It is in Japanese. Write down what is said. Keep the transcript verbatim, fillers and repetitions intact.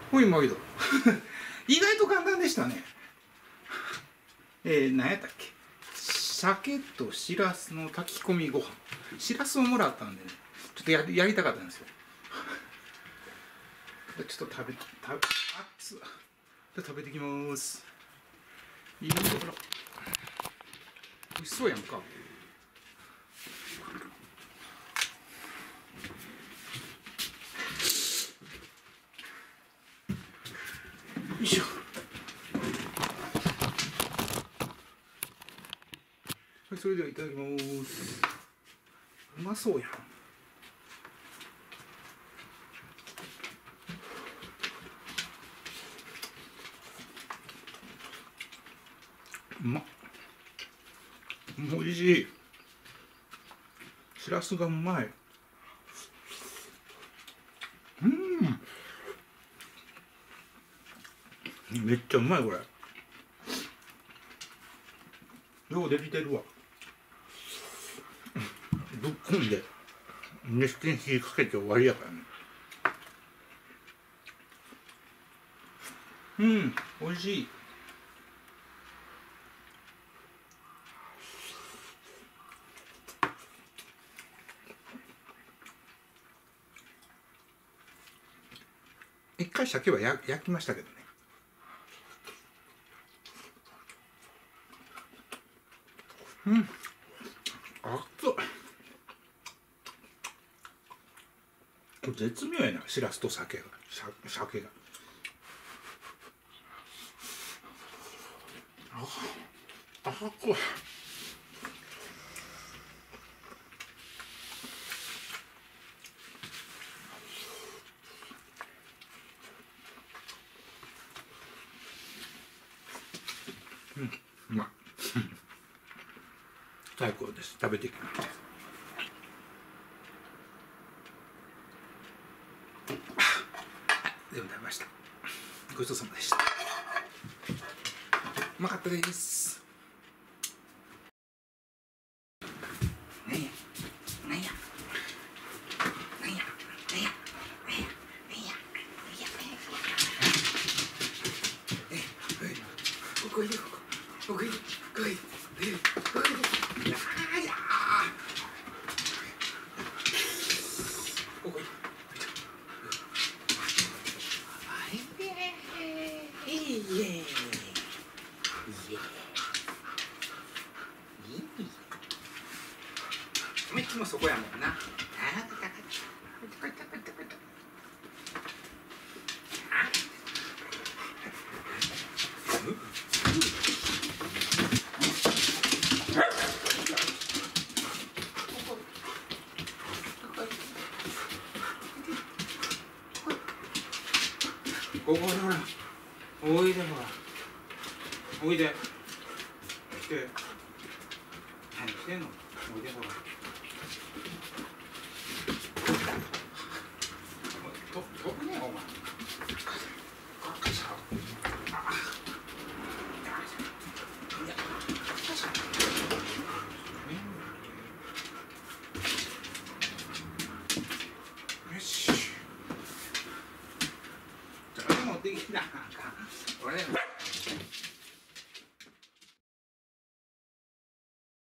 ほい毎度意外と簡単でしたね。えー、何やったっけ、鮭としらすの炊き込みご飯。しらすをもらったんでね、ちょっと や, やりたかったんですよ。ちょっと食べ食べ熱っで食べてきます。いいところ美味しそうやんか。よいしょ。はい、それではいただきます。うまそうやん。うまっ。おいしい。しらすがうまい。うん、めっちゃうまいこれ。ようできてるわ。ぶっこんで熱に火かけて終わりやからね。うん、おいしい。一回鮭はや焼きましたけどね。うん、熱っ。絶妙やな、しらすと鮭が鮭が。ああ、これ。うん、うまい。最高です。食べてきます。でも食べました。ごちそうさまでした。うまかったです。なんやなんやなんやなんやなんやなんやなんやなんや。ここいでここここいでここいでここいで。いつもそこやもんな。ここでほら、おいでほら、おいで。来て。何してんの？おいでほら。と飛ぶねお前。よし。じゃあ持ってきなあかん。俺。